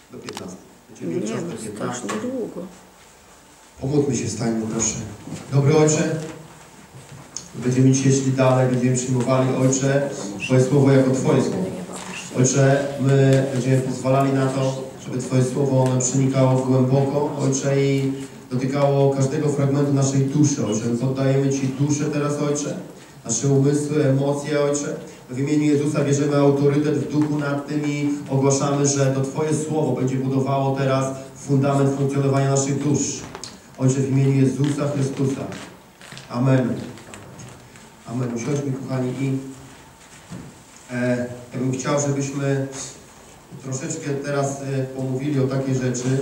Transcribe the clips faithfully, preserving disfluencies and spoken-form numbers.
do piętnastej. Będziemy mieli czas do piętnastej. Strasznie długo. Pomódlmy się, stańmy proszę. Dobry Ojcze, będziemy dzisiaj szli dalej, będziemy przyjmowali, Ojcze, Twoje Słowo jako Twoje Słowo. Ojcze, my będziemy pozwalali na to, żeby Twoje Słowo ono przenikało głęboko, Ojcze, i dotykało każdego fragmentu naszej duszy, Ojcze. My poddajemy Ci duszę teraz, Ojcze, nasze umysły, emocje, Ojcze. W imieniu Jezusa bierzemy autorytet w duchu nad tym i ogłaszamy, że to Twoje Słowo będzie budowało teraz fundament funkcjonowania naszych dusz. Ojcze, w imieniu Jezusa Chrystusa. Amen. Amen. Usiądźmy, kochani, i e, ja bym chciał, żebyśmy troszeczkę teraz e, pomówili o takiej rzeczy,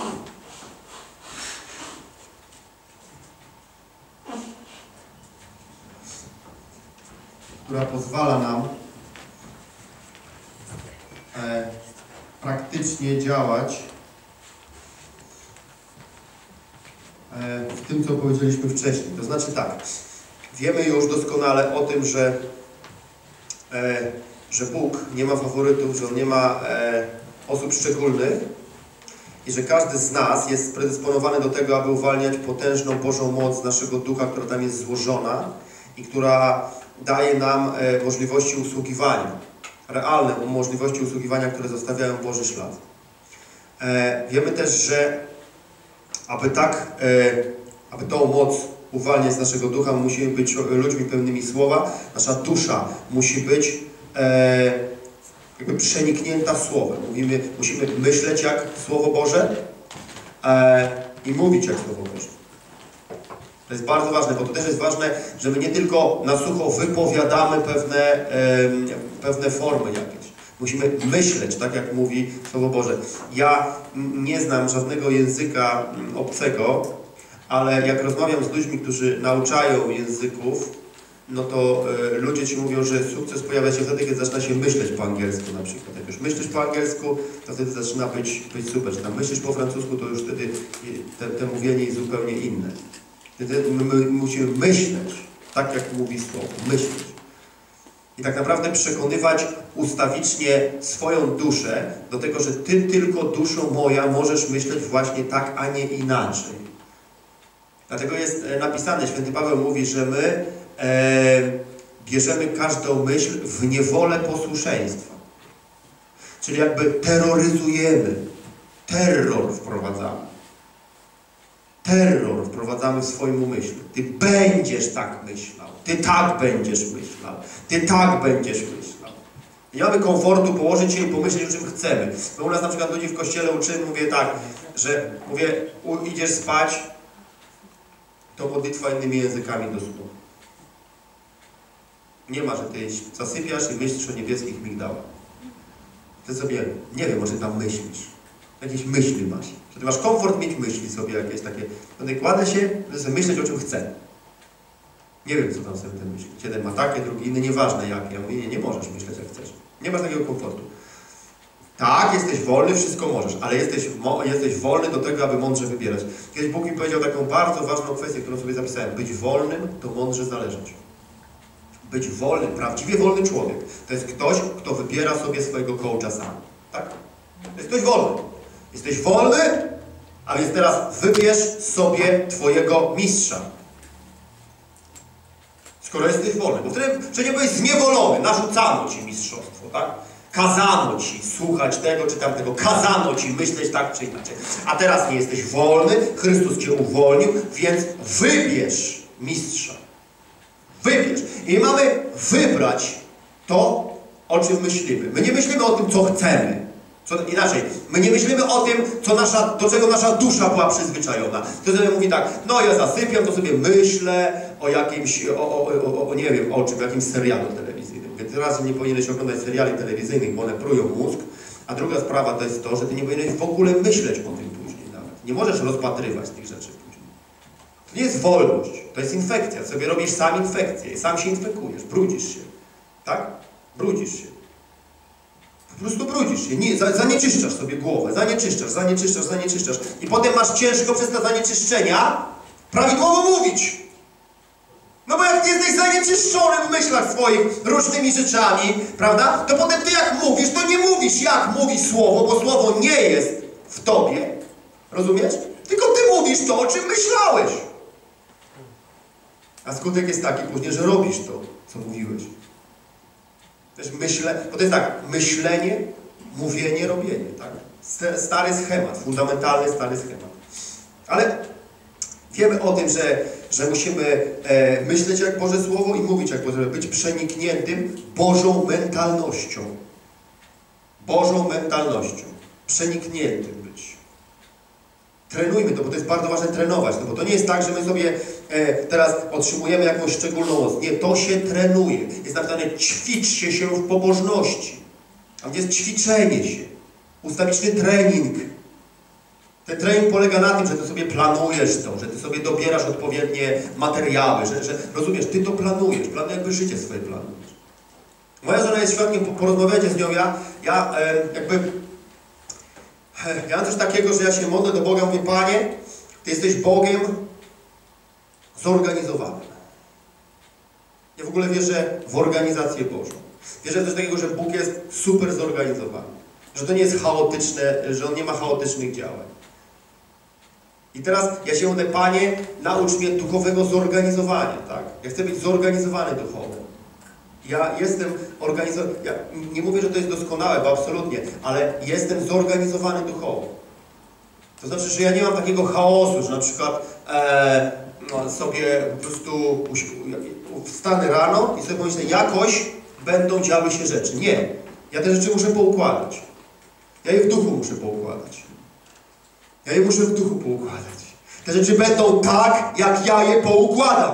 która pozwala nam e, praktycznie działać e, w tym, co powiedzieliśmy wcześniej. To znaczy tak, wiemy już doskonale o tym, że, e, że Bóg nie ma faworytów, że On nie ma e, osób szczególnych i że każdy z nas jest predysponowany do tego, aby uwalniać potężną Bożą moc naszego ducha, która tam jest złożona i która daje nam e, możliwości usługiwania, realne możliwości usługiwania, które zostawiają Boży ślad. E, wiemy też, że aby tak, e, aby tą moc uwalniać z naszego ducha, musimy być ludźmi pełnymi słowa. Nasza dusza musi być e, jakby przeniknięta słowem. Mówimy, musimy myśleć jak Słowo Boże e, i mówić jak Słowo Boże. To jest bardzo ważne, bo to też jest ważne, że my nie tylko na sucho wypowiadamy pewne, e, pewne formy jakieś. Musimy myśleć, tak jak mówi Słowo Boże. Ja nie znam żadnego języka obcego, ale jak rozmawiam z ludźmi, którzy nauczają języków, no to e, ludzie Ci mówią, że sukces pojawia się wtedy, kiedy zaczyna się myśleć po angielsku na przykład. Jak już myślisz po angielsku, to wtedy zaczyna być, być super. Że tam myślisz po francusku, to już wtedy te, te mówienie jest zupełnie inne. Wtedy my, my musimy myśleć, tak jak mówi Słowo, myśleć. I tak naprawdę przekonywać ustawicznie swoją duszę do tego, że Ty tylko duszą moja możesz myśleć właśnie tak, a nie inaczej. Dlatego jest napisane, święty Paweł mówi, że my e, bierzemy każdą myśl w niewolę posłuszeństwa. Czyli jakby terroryzujemy, terror wprowadzamy. Terror wprowadzamy w swoim umyśle. Ty będziesz tak myślał. Ty tak będziesz myślał. Ty tak będziesz myślał. Nie mamy komfortu położyć się i pomyśleć, o czym chcemy. My u nas na przykład ludzi w kościele uczymy, mówię tak, że mówię, u, idziesz spać, to modlitwa innymi językami do snu. Nie ma, że ty zasypiasz i myślisz o niebieskich migdałach. Ty sobie, nie wiem, może tam myślisz. Jakieś myśli masz. Że ty masz komfort mieć myśli sobie jakieś takie. No i kładę się, żeby sobie myśleć, o czym chcę. Nie wiem, co tam sobie ten myśli. Jeden ma takie, drugi inny, nieważne jakie. Ja mówię, nie, nie możesz myśleć, jak chcesz. Nie masz takiego komfortu. Tak, jesteś wolny, wszystko możesz, ale jesteś, jesteś wolny do tego, aby mądrze wybierać. Kiedyś Bóg mi powiedział taką bardzo ważną kwestię, którą sobie zapisałem. Być wolnym, to mądrze zależeć. Być wolny, prawdziwie wolny człowiek, to jest ktoś, kto wybiera sobie swojego coacha sam. Tak? To jest ktoś wolny. Jesteś wolny, a więc teraz wybierz sobie twojego mistrza. Skoro jesteś wolny, bo wtedy, że nie byłeś zniewolony, narzucano ci mistrzostwo, tak? Kazano ci słuchać tego czy tamtego, kazano ci myśleć tak czy inaczej. A teraz nie jesteś wolny, Chrystus cię uwolnił, więc wybierz mistrza. Wybierz. I mamy wybrać to, o czym myślimy. My nie myślimy o tym, co chcemy. Co, inaczej, my nie myślimy o tym, co nasza, do czego nasza dusza była przyzwyczajona. To sobie mówi tak, no ja zasypiam, to sobie myślę o jakimś, o, o, o, o nie wiem, o czym, o jakimś serialu telewizyjnym. Więc raz nie powinieneś oglądać seriali telewizyjnych, bo one prują mózg. A druga sprawa to jest to, że ty nie powinieneś w ogóle myśleć o tym później nawet. Nie możesz rozpatrywać tych rzeczy później. To nie jest wolność, to jest infekcja. Sobie robisz sam infekcję i sam się infekujesz, brudzisz się. Tak? Brudzisz się. Po prostu brudzisz się, nie, zanieczyszczasz sobie głowę, zanieczyszczasz, zanieczyszczasz, zanieczyszczasz. I potem masz ciężko przez te zanieczyszczenia prawidłowo mówić. No bo jak ty jesteś zanieczyszczony w myślach swoich różnymi rzeczami, prawda? To potem ty jak mówisz, to nie mówisz jak mówi słowo, bo słowo nie jest w tobie. Rozumiesz? Tylko ty mówisz to, o czym myślałeś. A skutek jest taki później, że robisz to, co mówiłeś. Też myślę, bo to jest tak, myślenie, mówienie, robienie, tak? Stary schemat, fundamentalny stary schemat. Ale wiemy o tym, że, że musimy e, myśleć jak Boże Słowo i mówić jak Boże, być przenikniętym Bożą mentalnością. Bożą mentalnością. Przenikniętym być. Trenujmy to, bo to jest bardzo ważne trenować, no bo to nie jest tak, że my sobie e, teraz otrzymujemy jakąś szczególną moc. Nie, to się trenuje. Jest napisane, ćwiczcie się w pobożności. Tam jest ćwiczenie się. Ustawiczny trening. Ten trening polega na tym, że ty sobie planujesz to, że ty sobie dobierasz odpowiednie materiały, że, że rozumiesz, ty to planujesz, plan, jakby życie swoje planujesz. Moja żona jest świadkiem, porozmawiajcie z nią, ja, ja e, jakby, e, ja mam coś takiego, że ja się modlę do Boga, mówię, Panie, Ty jesteś Bogiem zorganizowanym. Ja w ogóle wierzę w organizację Bożą. Wierzę w coś takiego, że Bóg jest super zorganizowany, że to nie jest chaotyczne, że On nie ma chaotycznych działań. I teraz ja się mówię, Panie, naucz mnie duchowego zorganizowania, tak? Ja chcę być zorganizowany duchowo. Ja jestem organizowany, ja nie mówię, że to jest doskonałe, bo absolutnie, ale jestem zorganizowany duchowo. To znaczy, że ja nie mam takiego chaosu, że na przykład e, no, sobie po prostu wstanę rano i sobie pomyślę, jakoś będą działy się rzeczy. Nie. Ja te rzeczy muszę poukładać. Ja je w duchu muszę poukładać. Ja je muszę w duchu poukładać. Te rzeczy będą tak, jak ja je poukładam.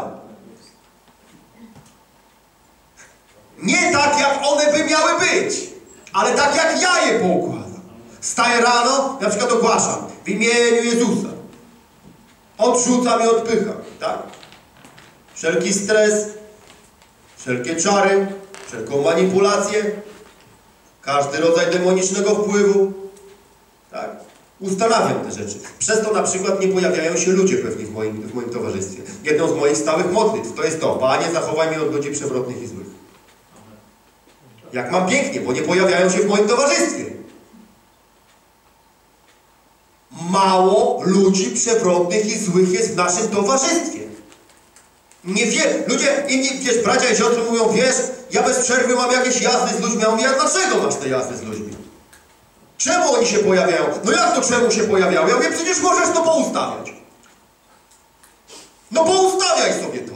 Nie tak, jak one by miały być, ale tak, jak ja je poukładam. Wstaję rano, na przykład ogłaszam w imieniu Jezusa. Odrzucam i odpycham, tak? Wszelki stres, wszelkie czary, wszelką manipulację, każdy rodzaj demonicznego wpływu, tak? Ustanawiam te rzeczy. Przez to na przykład nie pojawiają się ludzie pewnie w moim, w moim towarzystwie. Jedną z moich stałych modlitw to jest to, Panie, zachowaj mnie od ludzi przewrotnych i złych. Jak mam pięknie, bo nie pojawiają się w moim towarzystwie. Mało ludzi przewrotnych i złych jest w naszym towarzystwie. Nie wie, ludzie, inni, wiesz, bracia i siostry mówią, wiesz, ja bez przerwy mam jakieś jazdy z ludźmi. Ja mówię, a dlaczego masz te jazdy z ludźmi? Czemu oni się pojawiają? No jak to czemu się pojawiają? Ja mówię, przecież możesz to poustawiać. No poustawiaj sobie to.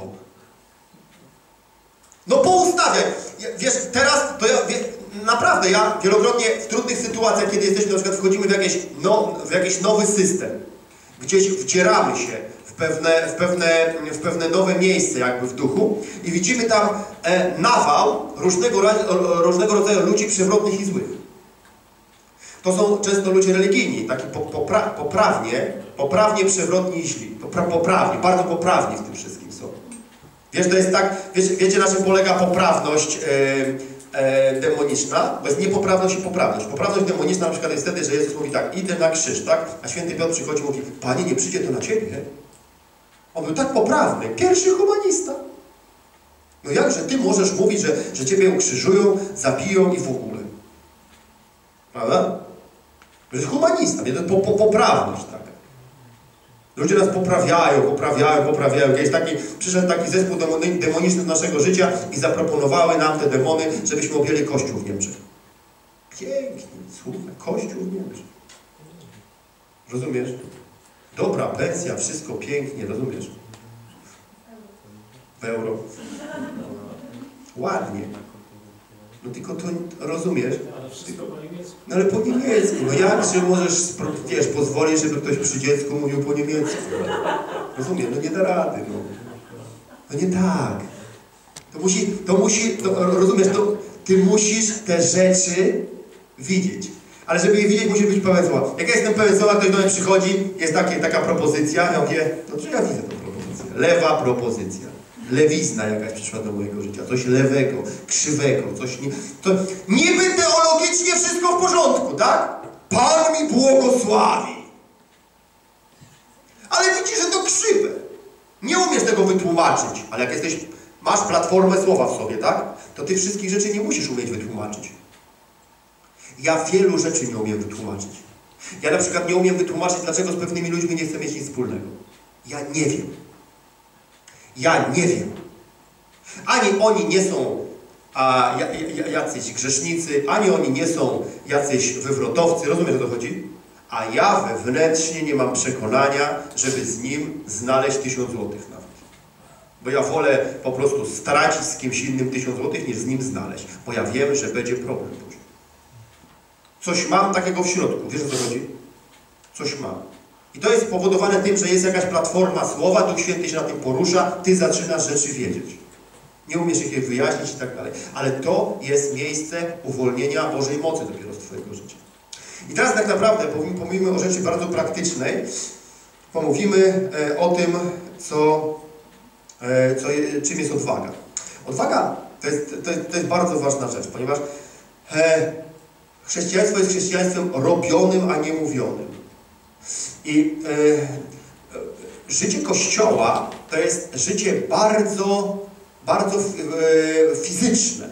No poustawiaj. Wiesz, teraz to ja, wie, naprawdę, ja wielokrotnie w trudnych sytuacjach, kiedy jesteśmy, na przykład wchodzimy w, jakieś, no, w jakiś nowy system, gdzieś wdzieramy się w pewne, w pewne, w pewne nowe miejsce jakby w duchu i widzimy tam e, nawał różnego, różnego rodzaju ludzi przewrotnych i złych. To są często ludzie religijni, taki po, popra, poprawnie, poprawnie przewrotni i źli. Popra, poprawnie, bardzo poprawni w tym wszystkim są. Wiesz, to jest tak, wiecie, wiecie na czym polega poprawność e, e, demoniczna? Bo jest niepoprawność i poprawność. Poprawność demoniczna na przykład jest wtedy, że Jezus mówi tak, idę na krzyż, tak? A święty Piotr przychodzi i mówi, Panie, nie przyjdzie to na Ciebie. On był tak poprawny, pierwszy humanista. No jakże Ty możesz mówić, że, że Ciebie ukrzyżują, zabiją i w ogóle? Prawda? To jest humanista, to jest po, po, poprawność taka. Ludzie nas poprawiają, poprawiają, poprawiają. Kiedyś taki, przyszedł taki zespół demoniczny do naszego życia i zaproponowały nam te demony, żebyśmy objęli Kościół w Niemczech. Pięknie, słuchaj, Kościół w Niemczech. Rozumiesz? Dobra pensja, wszystko pięknie, rozumiesz? W euro. Ładnie. No tylko to rozumiesz. Ale wszystko po niemiecku. No ale po niemiecku. No jakże możesz, wiesz, pozwolić, żeby ktoś przy dziecku mówił po niemiecku. Rozumiem, no nie da rady, no. No nie tak. To musi, to musi, to, rozumiesz, to ty musisz te rzeczy widzieć. Ale żeby je widzieć, musi być pełen zła. Jak ja jestem pełen zła, ktoś do mnie przychodzi, jest takie, taka propozycja, ja mówię, no to ja widzę tę propozycję. Lewa propozycja. Lewizna jakaś przyszła do mojego życia, coś lewego, krzywego, coś nie... To niby teologicznie wszystko w porządku, tak? Pan mi błogosławi. Ale widzi, że to krzywe. Nie umiesz tego wytłumaczyć, ale jak jesteś, masz platformę słowa w sobie, tak? To ty wszystkich rzeczy nie musisz umieć wytłumaczyć. Ja wielu rzeczy nie umiem wytłumaczyć. Ja na przykład nie umiem wytłumaczyć, dlaczego z pewnymi ludźmi nie chcę mieć nic wspólnego. Ja nie wiem. Ja nie wiem. Ani oni nie są a, jacyś grzesznicy, ani oni nie są jacyś wywrotowcy. Rozumiesz, o to chodzi? A ja wewnętrznie nie mam przekonania, żeby z nim znaleźć tysiąc złotych nawet. Bo ja wolę po prostu stracić z kimś innym tysiąc złotych, niż z nim znaleźć. Bo ja wiem, że będzie problem później. Coś mam takiego w środku. Wiesz, o co chodzi? Coś mam. I to jest spowodowane tym, że jest jakaś platforma słowa, Duch Święty się na tym porusza, ty zaczynasz rzeczy wiedzieć. Nie umiesz ich wyjaśnić i tak dalej. Ale to jest miejsce uwolnienia Bożej mocy dopiero z twojego życia. I teraz tak naprawdę pomówimy o rzeczy bardzo praktycznej. Pomówimy e, o tym, co, e, co, czym jest odwaga. Odwaga to jest, to jest, to jest bardzo ważna rzecz, ponieważ e, chrześcijaństwo jest chrześcijaństwem robionym, a nie mówionym. I e, e, życie Kościoła to jest życie bardzo, bardzo e, fizyczne.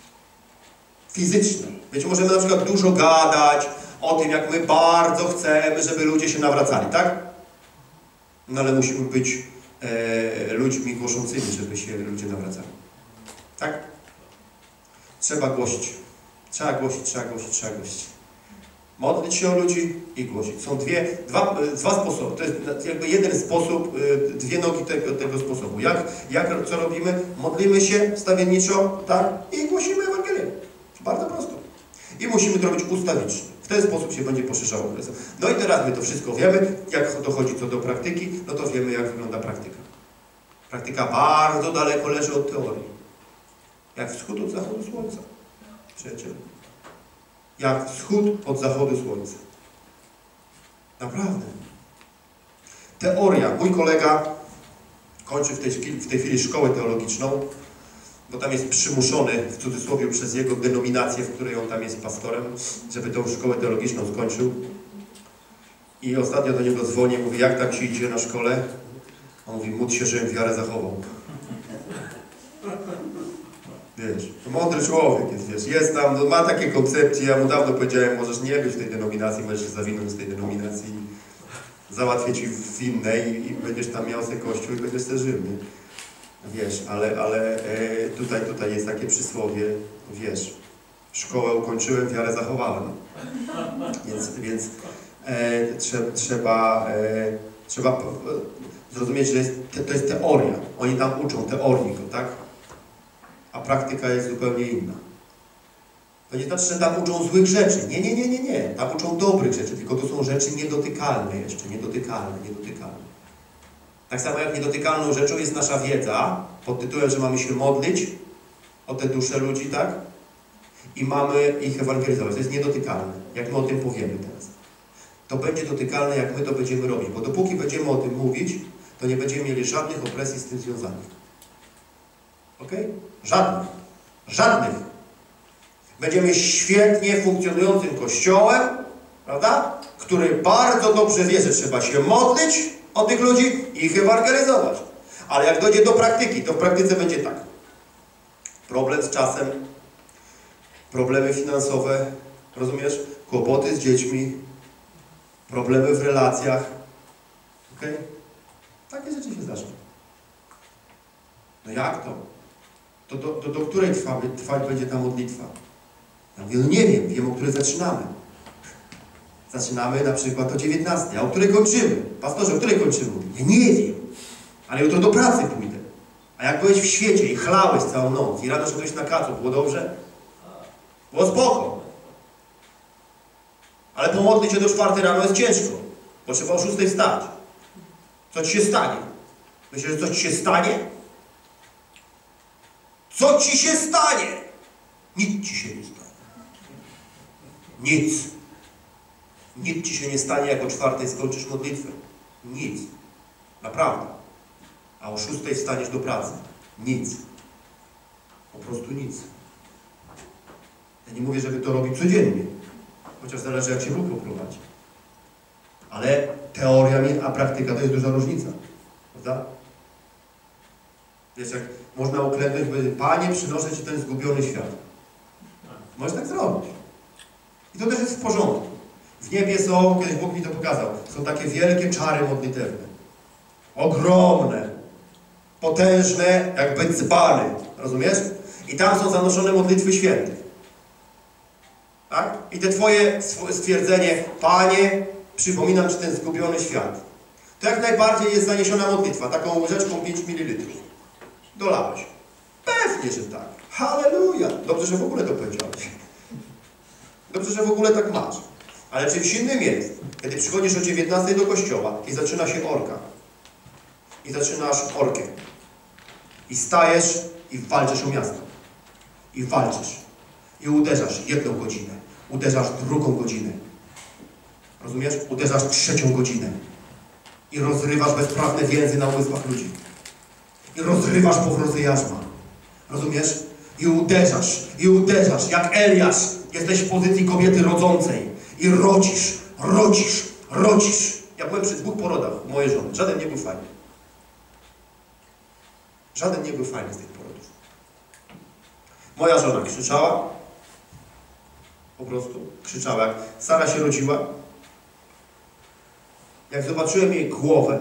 Fizyczne. Wiecie, możemy na przykład dużo gadać o tym, jak my bardzo chcemy, żeby ludzie się nawracali, tak? No ale musimy być e, ludźmi głoszącymi, żeby się ludzie nawracali. Tak? Trzeba głosić. Trzeba głosić, trzeba głosić, trzeba głosić. Modlić się o ludzi i głosić. Są dwie, dwa, dwa sposoby. To jest jakby jeden sposób, dwie nogi tego, tego sposobu. Jak, jak, co robimy? Modlimy się stawienniczo, tak? I głosimy Ewangelię. Bardzo prosto. I musimy to robić ustawicznie. W ten sposób się będzie poszerzało. No i teraz my to wszystko wiemy. Jak dochodzi co do praktyki, no to wiemy, jak wygląda praktyka. Praktyka bardzo daleko leży od teorii. Jak wschód od zachodu słońca. Przyjaciele. Jak wschód od zachodu słońca. Naprawdę. Teoria. Mój kolega kończy w tej, w tej chwili szkołę teologiczną, bo tam jest przymuszony, w cudzysłowie, przez jego denominację, w której on tam jest pastorem, żeby tą szkołę teologiczną skończył. I ostatnio do niego dzwonię, mówi, jak tam się idzie na szkole? On mówi, módl się, żebym wiarę zachował. Wiesz, to mądry człowiek jest, wiesz, jest tam, no, ma takie koncepcje, ja mu dawno powiedziałem, możesz nie być w tej denominacji, możesz się zawinąć z tej denominacji, załatwię ci w innej i, i będziesz tam miał sobie kościół i będziesz też żył, nie? Wiesz, ale, ale e, tutaj, tutaj jest takie przysłowie, wiesz, szkołę ukończyłem, wiarę zachowałem. Więc, więc e, trze, trzeba, e, trzeba e, zrozumieć, że jest, te, to jest teoria. Oni tam uczą teorii, tak? A praktyka jest zupełnie inna. To nie znaczy, że tam uczą złych rzeczy. Nie, nie, nie, nie, nie. Tam uczą dobrych rzeczy, tylko to są rzeczy niedotykalne jeszcze, niedotykalne, niedotykalne. Tak samo jak niedotykalną rzeczą jest nasza wiedza, pod tytułem, że mamy się modlić o te dusze ludzi, tak? I mamy ich ewangelizować. To jest niedotykalne, jak my o tym powiemy teraz. To będzie dotykalne, jak my to będziemy robić, bo dopóki będziemy o tym mówić, to nie będziemy mieli żadnych opresji z tym związanych. Ok? Żadnych. Żadnych. Będziemy świetnie funkcjonującym kościołem, prawda? Który bardzo dobrze wie, że trzeba się modlić o tych ludzi i ich ewangelizować. Ale jak dojdzie do praktyki, to w praktyce będzie tak. Problem z czasem, problemy finansowe, rozumiesz? Kłopoty z dziećmi, problemy w relacjach. Ok? Takie rzeczy się zdarzą. No jak to? To do, do, do której trwa, trwać będzie ta modlitwa? Ja mówię, no nie wiem, wiem, o której zaczynamy. Zaczynamy na przykład o dziewiętnastej, a o której kończymy? Pastorze, o której kończymy? Ja nie wiem, ale jutro do pracy pójdę. A jak byłeś w świecie i chlałeś całą noc i rano szedłeś na kacu, było dobrze? Było spoko. Ale pomodlić się do czwartej rano jest ciężko, bo trzeba o szóstej wstać. Co ci się stanie? Myślisz, że coś ci się stanie? Co ci się stanie? Nic ci się nie stanie. Nic. Nic ci się nie stanie, jak o czwartej skończysz modlitwę. Nic. Naprawdę. A o szóstej wstaniesz do pracy. Nic. Po prostu nic. Ja nie mówię, żeby to robić codziennie. Chociaż zależy, jak się Bóg poprowadzi. Ale teoria, a praktyka to jest duża różnica. Prawda? Wiesz, jak można uklęknąć, powiedzieć, Panie, przynoszę Ci ten zgubiony świat. Możesz tak zrobić. I to też jest w porządku. W niebie są, kiedyś Bóg mi to pokazał, są takie wielkie czary modlitewne. Ogromne. Potężne, jakby dzbany. Rozumiesz? I tam są zanoszone modlitwy świętych. Tak? I te Twoje stwierdzenie, Panie, przypominam Ci ten zgubiony świat. To jak najbardziej jest zaniesiona modlitwa, taką łyżeczką pięć mililitrów. Dolałeś. Pewnie, że tak. Halleluja! Dobrze, że w ogóle to powiedziałeś. Dobrze, że w ogóle tak masz. Ale czymś innym jest, kiedy przychodzisz o dziewiętnastej do kościoła i zaczyna się orka. I zaczynasz orkę. I stajesz i walczysz o miasto. I walczysz. I uderzasz jedną godzinę. Uderzasz drugą godzinę. Rozumiesz? Uderzasz trzecią godzinę. I rozrywasz bezprawne więzy na umysłach ludzi. I rozrywasz powroty jarzma. Rozumiesz? I uderzasz. I uderzasz. Jak Eliasz. Jesteś w pozycji kobiety rodzącej. I rodzisz. Rodzisz. Rodzisz. Ja byłem przy dwóch porodach u mojej żony. Żaden nie był fajny. Żaden nie był fajny z tych porodów. Moja żona krzyczała. Po prostu krzyczała. Jak Sara się rodziła, jak zobaczyłem jej głowę,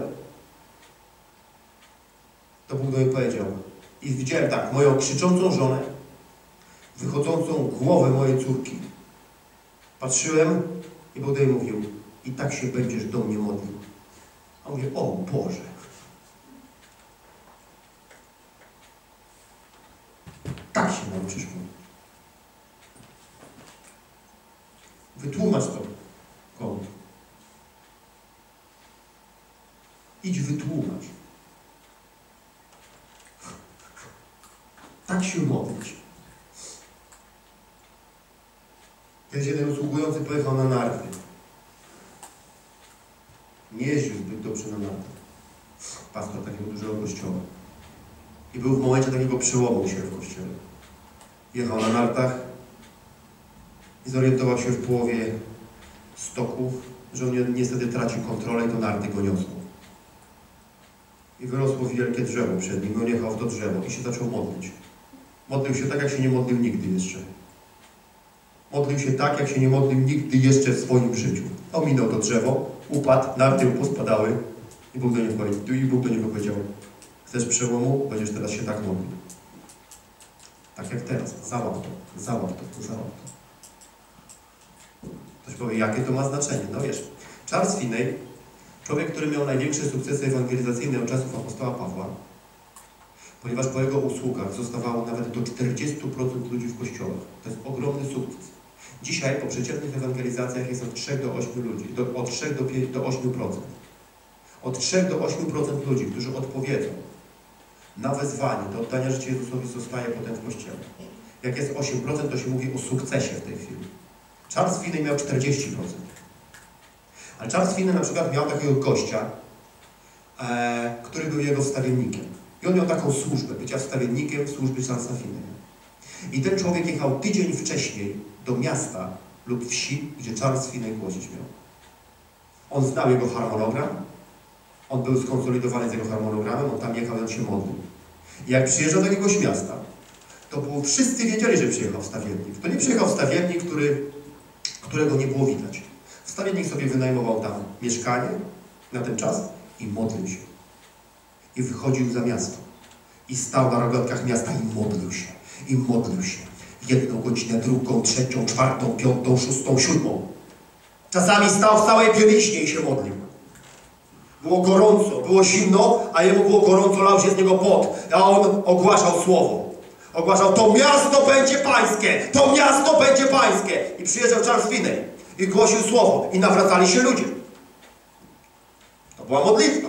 to Bóg do niej powiedział. I widziałem tak, moją krzyczącą żonę, wychodzącą głowę mojej córki. Patrzyłem i Bóg do niej mówił, i tak się będziesz do mnie modlił. A mówię, o Boże. Tak się nauczysz mówić. Wytłumacz to komuś. Idź wytłumacz. Tak się modlić. Kiedyś jeden usługujący pojechał na narty. Nie jeździł zbyt dobrze na nartach. Pastor takiego dużego kościoła. I był w momencie takiego przełomu się w kościele. Jechał na nartach i zorientował się w połowie stoku, że on niestety traci kontrolę i to narty go niosło. I wyrosło wielkie drzewo przed nim, on jechał w to drzewo i się zaczął modlić. Modlił się tak, jak się nie modlił nigdy jeszcze. Modlił się tak, jak się nie modlił nigdy jeszcze w swoim życiu. Ominął to drzewo, upadł, narty mu pospadały i Bóg do niego powiedział, i Bóg do niego powiedział, chcesz przełomu? Będziesz teraz się tak modlił. Tak jak teraz. Załap to, załap to, załap to. Ktoś powie, jakie to ma znaczenie? No wiesz, Charles Finney, człowiek, który miał największe sukcesy ewangelizacyjne od czasów apostoła Pawła, ponieważ po jego usługach zostawało nawet do czterdziestu procent ludzi w kościołach. To jest ogromny sukces. Dzisiaj po przeciętnych ewangelizacjach jest od trzech do ośmiu ludzi, do, od trzech do ośmiu procent. Od trzech do ośmiu procent ludzi, którzy odpowiedzą na wezwanie do oddania życia Jezusowi, zostaje potem w kościele. Jak jest osiem procent, to się mówi o sukcesie w tej chwili. Charles Finney miał czterdzieści procent. Ale Charles Finney na przykład miał takiego gościa, e, który był jego wstawiennikiem. I on miał taką służbę, bycia wstawiennikiem w służbie Charlesa Finneya. I ten człowiek jechał tydzień wcześniej do miasta lub wsi, gdzie Charles Finney głosić miał. On znał jego harmonogram, on był skonsolidowany z jego harmonogramem, on tam jechał i on się modlił. I jak przyjeżdżał do jakiegoś miasta, to było, wszyscy wiedzieli, że przyjechał wstawiennik. To nie przyjechał wstawiennik, który, którego nie było widać. Wstawiennik sobie wynajmował tam mieszkanie na ten czas i modlił się. I wychodził za miasto. I stał na rogatkach miasta i modlił się. I modlił się. Jedną godzinę, drugą, trzecią, czwartą, piątą, szóstą, siódmą. Czasami stał w całej bieliźnie i się modlił. Było gorąco, było zimno, a jemu było gorąco, lał się z niego pot. A on ogłaszał słowo. Ogłaszał, to miasto będzie pańskie! To miasto będzie pańskie! I przyjeżdżał Charles Finney i głosił słowo. I nawracali się ludzie. To była modlitwa.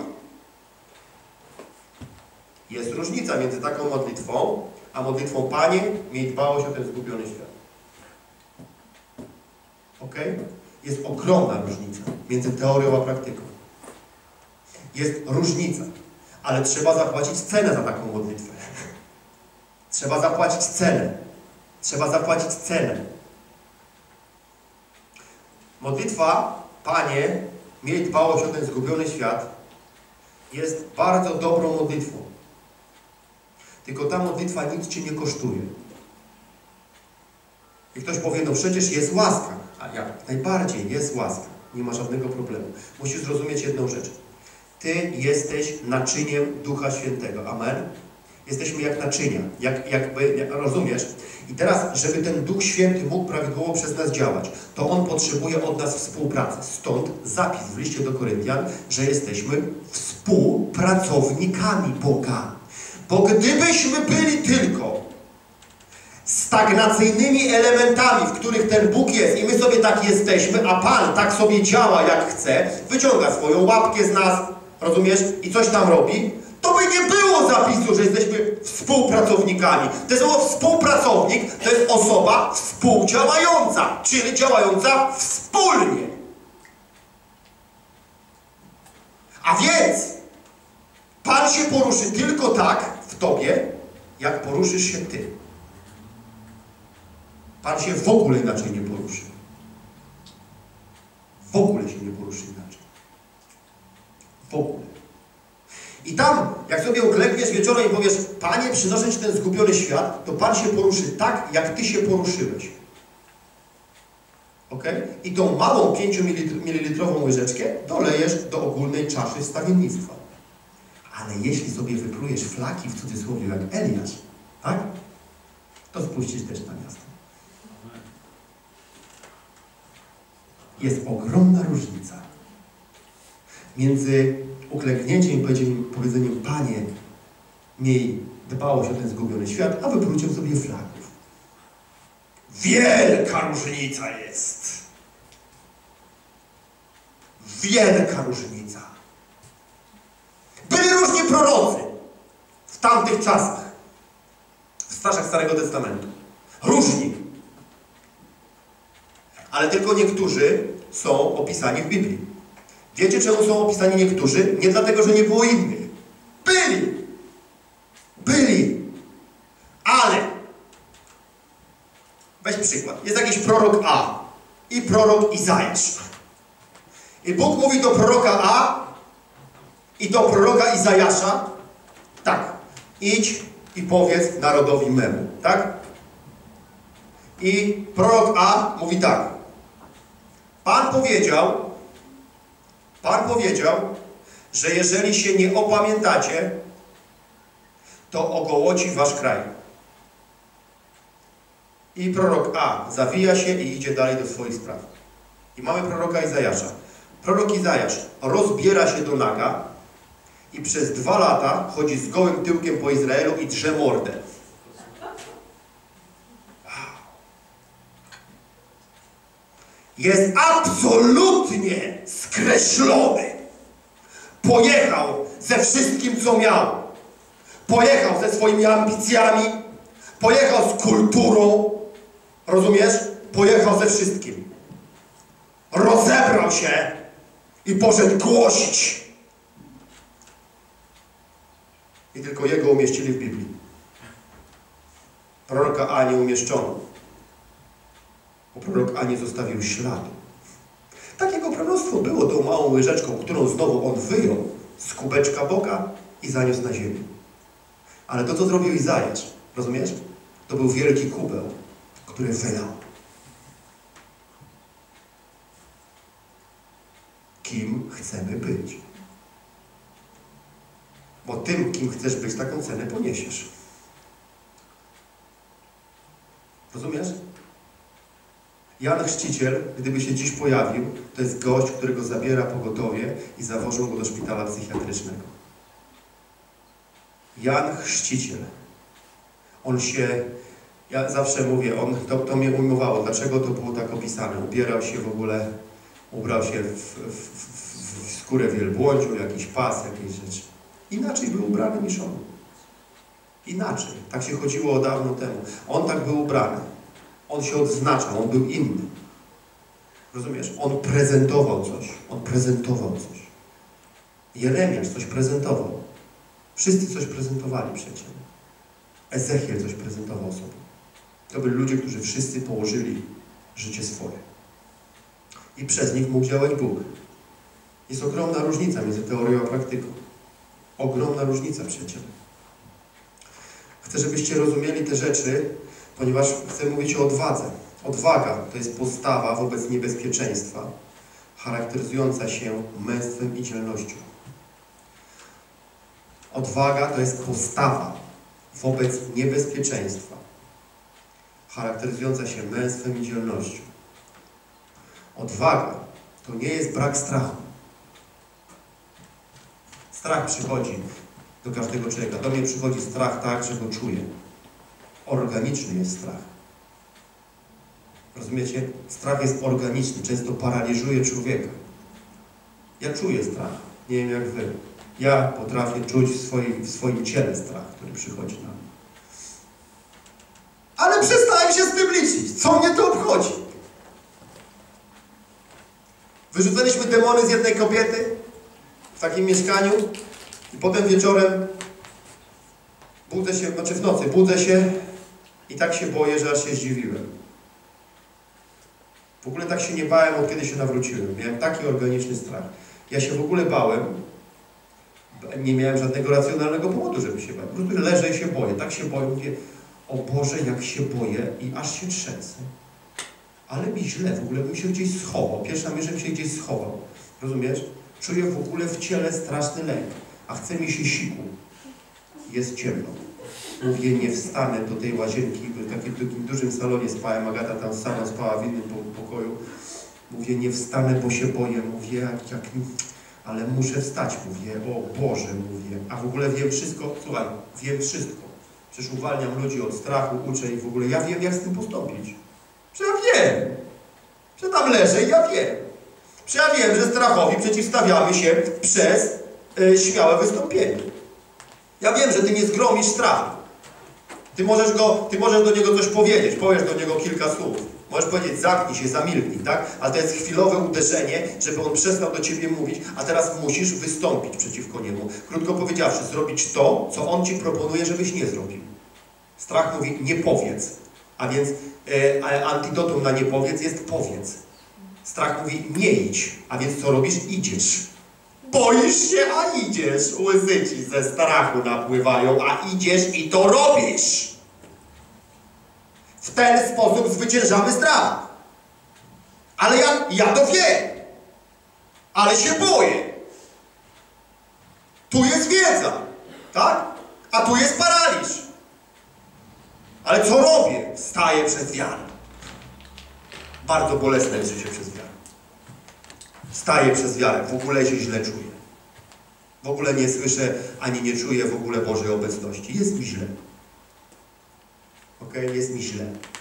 Jest różnica między taką modlitwą, a modlitwą Panie, miej dbałość o ten zgubiony świat. Ok? Jest ogromna różnica między teorią a praktyką. Jest różnica, ale trzeba zapłacić cenę za taką modlitwę. Trzeba zapłacić cenę. Trzeba zapłacić cenę. Modlitwa, Panie, miej dbałość o ten zgubiony świat, jest bardzo dobrą modlitwą. tylko ta modlitwa nic Cię nie kosztuje. I ktoś powie, no przecież jest łaska. A jak najbardziej jest łaska. Nie ma żadnego problemu. Musisz zrozumieć jedną rzecz. Ty jesteś naczyniem Ducha Świętego. Amen? Jesteśmy jak naczynia. Jak, jakby, jak, rozumiesz? I teraz, żeby ten Duch Święty mógł prawidłowo przez nas działać, to On potrzebuje od nas współpracy. Stąd zapis w liście do Koryntian, że jesteśmy współpracownikami Boga. Bo gdybyśmy byli tylko stagnacyjnymi elementami, w których ten Bóg jest i my sobie tak jesteśmy, a Pan tak sobie działa jak chce, wyciąga swoją łapkę z nas, rozumiesz, i coś tam robi, to by nie było zapisu, że jesteśmy współpracownikami. To słowo współpracownik to jest osoba współdziałająca, czyli działająca wspólnie. A więc Pan się poruszy tylko tak w Tobie, jak poruszysz się Ty. Pan się w ogóle inaczej nie poruszy. W ogóle się nie poruszy inaczej. W ogóle. I tam, jak sobie uklękniesz wieczorem i powiesz, Panie, przynoszę Ci ten zgubiony świat, to Pan się poruszy tak, jak Ty się poruszyłeś. Ok? I tą małą pięciomililitrową łyżeczkę dolejesz do ogólnej czaszy stawiennictwa. Ale jeśli sobie wyplujesz flaki, w cudzysłowie, jak Eliasz, tak? To spuścisz deszcz na miasto. Jest ogromna różnica między uklęknięciem i powiedzeniem, powiedzeniem Panie, miej dbałość o ten zgubiony świat, a wypluciem sobie flaków. Wielka różnica jest. Wielka różnica. Byli różni prorocy w tamtych czasach, w strażach Starego Testamentu. Różni. Ale tylko niektórzy są opisani w Biblii. Wiecie, czemu są opisani niektórzy? Nie dlatego, że nie było innych. Byli. Byli. Ale weź przykład. Jest jakiś prorok A i prorok Izajasz. I Bóg mówi do proroka A i do proroka Izajasza tak. Idź i powiedz narodowi memu. Tak? I prorok A mówi tak. Pan powiedział, Pan powiedział, że jeżeli się nie opamiętacie, to ogołoci wasz kraj. I prorok A zawija się i idzie dalej do swoich spraw. I mamy proroka Izajasza. Prorok Izajasz rozbiera się do naga i przez dwa lata chodzi z gołym tyłkiem po Izraelu i drze mordę. Jest absolutnie skreślony. Pojechał ze wszystkim, co miał. Pojechał ze swoimi ambicjami. Pojechał z kulturą. Rozumiesz? Pojechał ze wszystkim. Rozebrał się i poszedł głosić. I tylko jego umieścili w Biblii. Proroka A nie umieszczono. Bo prorok A nie zostawił śladu. Takiego proroctwo było tą małą łyżeczką, którą znowu on wyjął z kubeczka Boga i zaniósł na ziemię. Ale to, co zrobił Izajasz, rozumiesz? To był wielki kubeł, który wylał. Kim chcemy być? Bo tym, kim chcesz być, taką cenę poniesiesz. Rozumiesz? Jan Chrzciciel, gdyby się dziś pojawił, to jest gość, którego zabiera pogotowie i zawożą go do szpitala psychiatrycznego. Jan Chrzciciel. On się, ja zawsze mówię, on, to, to mnie ujmowało, dlaczego to było tak opisane. Ubierał się w ogóle, ubrał się w, w, w, w skórę wielbłądziu, jakiś pas, jakieś rzeczy. Inaczej był ubrany niż on. Inaczej. Tak się chodziło o dawno temu. On tak był ubrany. On się odznaczał, on był inny. Rozumiesz? On prezentował coś. On prezentował coś. Jeremiasz coś prezentował. Wszyscy coś prezentowali przecież. Ezechiel coś prezentował sobie. To byli ludzie, którzy wszyscy położyli życie swoje. I przez nich mógł działać Bóg. Jest ogromna różnica między teorią a praktyką. Ogromna różnica przecież. Chcę, żebyście rozumieli te rzeczy, ponieważ chcę mówić o odwadze. Odwaga to jest postawa wobec niebezpieczeństwa, charakteryzująca się męstwem i dzielnością. Odwaga to jest postawa wobec niebezpieczeństwa, charakteryzująca się męstwem i dzielnością. Odwaga to nie jest brak strachu. Strach przychodzi do każdego człowieka. Do mnie przychodzi strach tak, że go czuję. Organiczny jest strach. Rozumiecie? Strach jest organiczny, często paraliżuje człowieka. Ja czuję strach. Nie wiem jak wy. Ja potrafię czuć w swoim, w swoim ciele strach, który przychodzi na mnie. Ale przestałem się z tym liczyć. Co mnie to obchodzi? Wyrzucaliśmy demony z jednej kobiety w takim mieszkaniu i potem wieczorem budzę się, znaczy w nocy budzę się i tak się boję, że aż się zdziwiłem. W ogóle tak się nie bałem, od kiedy się nawróciłem. Miałem taki organiczny strach. Ja się w ogóle bałem, nie miałem żadnego racjonalnego powodu, żeby się bać. Po prostu leżę i się boję. Tak się boję, mówię, o Boże, jak się boję i aż się trzęsę. Ale mi źle, w ogóle bym się gdzieś schował. Pierwsza myśl, żebym się gdzieś schował. Rozumiesz? Czuję w ogóle w ciele straszny lęk, a chce mi się siku. Jest ciemno. Mówię, nie wstanę do tej łazienki, bo w takim, takim dużym salonie spałem, Agata tam sama spała w innym pokoju. Mówię, nie wstanę, bo się boję. Mówię, jak, jak, ale muszę wstać. Mówię, o Boże, mówię. A w ogóle wiem wszystko, słuchaj, wiem wszystko. Przecież uwalniam ludzi od strachu, uczę i w ogóle ja wiem, jak z tym postąpić. Przecież ja wiem. Że tam leżę i ja wiem. Przecież ja wiem, że strachowi przeciwstawiamy się przez y, śmiałe wystąpienie. Ja wiem, że ty nie zgromisz strachu. Ty możesz, go, ty możesz do niego coś powiedzieć, powiesz do niego kilka słów. Możesz powiedzieć, zamknij się, zamilknij, tak? Ale to jest chwilowe uderzenie, żeby on przestał do ciebie mówić, a teraz musisz wystąpić przeciwko niemu. Krótko powiedziawszy, zrobić to, co on ci proponuje, żebyś nie zrobił. Strach mówi, nie powiedz. A więc e, antidotum na nie powiedz jest powiedz. Strach mówi, nie idź. A więc co robisz? Idziesz. Boisz się, a idziesz. Łzy ci ze strachu napływają, a idziesz i to robisz. W ten sposób zwyciężamy strach. Ale ja, ja to wiem. Ale się boję. Tu jest wiedza. Tak? A tu jest paraliż. Ale co robię? Wstaję przez wiarę. Bardzo bolesne jest życie przez wiarę. Wstaję przez wiarę. W ogóle się źle czuję. W ogóle nie słyszę, ani nie czuję w ogóle Bożej obecności. Jest mi źle. Ok? Jest mi źle.